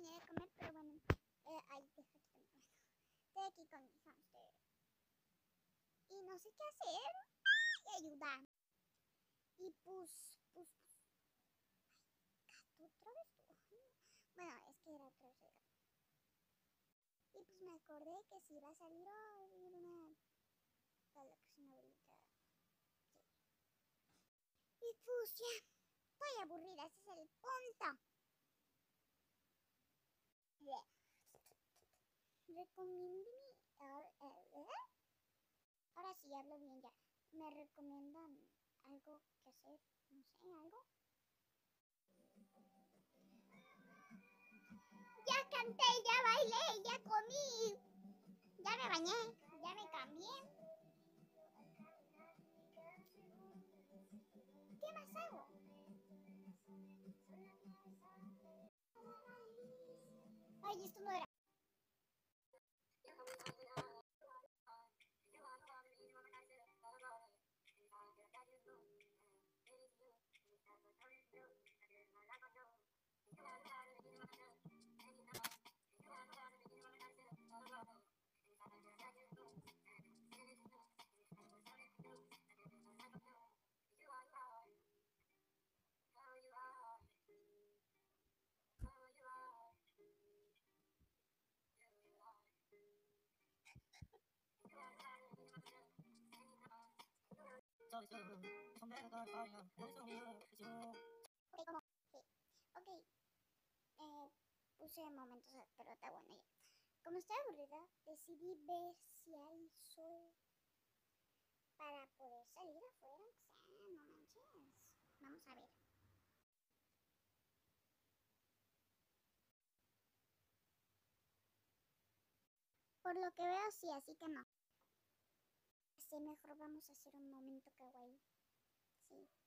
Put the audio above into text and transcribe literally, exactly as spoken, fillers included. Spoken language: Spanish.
terminé de comer, pero bueno. Eh, ay, déjate tomar. Estoy aquí con mi hamster. Y no sé qué hacer. ¡Ay, ayuda! Y pues, pues, pues. Ay, gato, otra vez tú. Bueno, es que era otra vez el gato. Y pues me acordé que si iba a salir hoy una. Para la cocina abuelita. Sí. Y pues ya. Estoy aburrida, ese es el punto. Recomiéndeme. Ahora sí hablo bien ya. ¿Me recomiendan algo que hacer? No sé, algo. Ya canté, ya bailé, ya comí. Ya me bañé, ya me cambié. ¿Qué más hago? Ay, esto no era. Ok, ¿cómo? Sí. Ok. Eh, puse momentos, pero está bueno ya. Como estoy aburrida, decidí ver si hay sol para poder salir afuera. O sea, no manches. Vamos a ver. Por lo que veo, sí, así que no. Sí, mejor vamos a hacer un momento kawaii. Sí.